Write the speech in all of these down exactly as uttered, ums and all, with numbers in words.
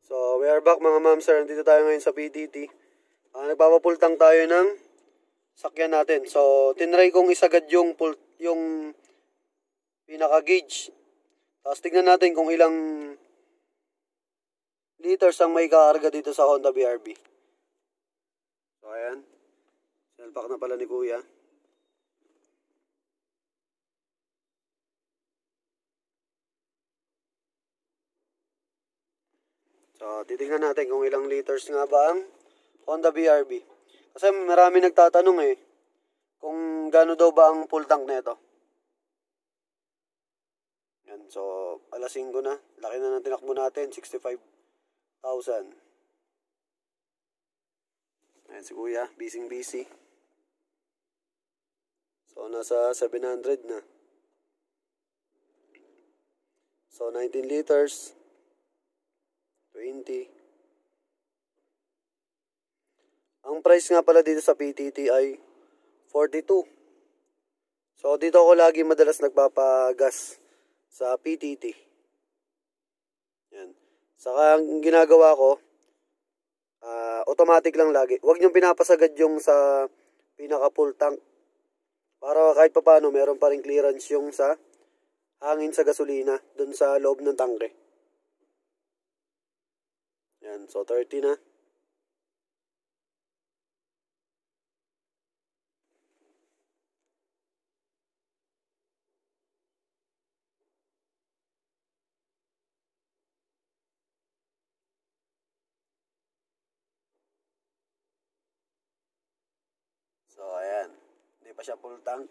So, we are back mga ma'am sir. Nandito tayo ngayon sa P T T. Uh, nagpapapultang tayo ng sakyan natin. So, tinry kong isagad yung, pul yung pinaka-gauge. Tapos tignan natin kung ilang liters ang may kakarga dito sa Honda B R B. So, ayan. Selpak na pala ni kuya. So, titingnan natin kung ilang liters nga ba ang Honda B R B. Kasi marami nagtatanong eh, kung gaano daw ba ang full tank nito. Yan, so, alas singko na. Laki na ng tinakbo natin, sixty-five thousand. Ayan si kuya, busy busy. So, nasa seven hundred na. So, nineteen liters. twenty. Ang price nga pala dito sa P T T ay forty-two. So dito ako lagi madalas nagpapagas sa P T T. Yan. Saka ang ginagawa ko, uh, automatic lang lagi. Huwag niyong pinapasagad yung sa pinaka full tank. Para kahit papaano meron pa rin clearance yung sa hangin sa gasolina dun sa loob ng tangke. Yan, so thirty na. So ayan, hindi pa siya full tank.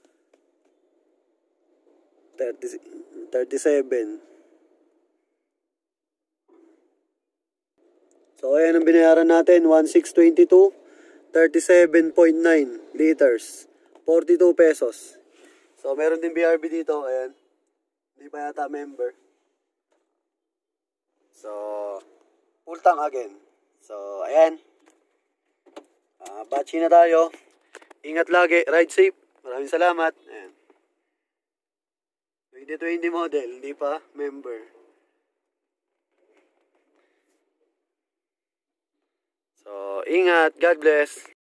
thirty, thirty-seven. So, ayan ang binayaran natin, one thousand six hundred twenty-two, thirty-seven point nine liters, forty-two pesos. So, meron din B R B dito, ayan. Hindi pa yata member. So, full tank again. So, ayan. Uh, batchy na tayo. Ingat lagi, ride safe. Maraming salamat. Ayan. twenty twenty model, hindi pa member. So, ingat. God bless.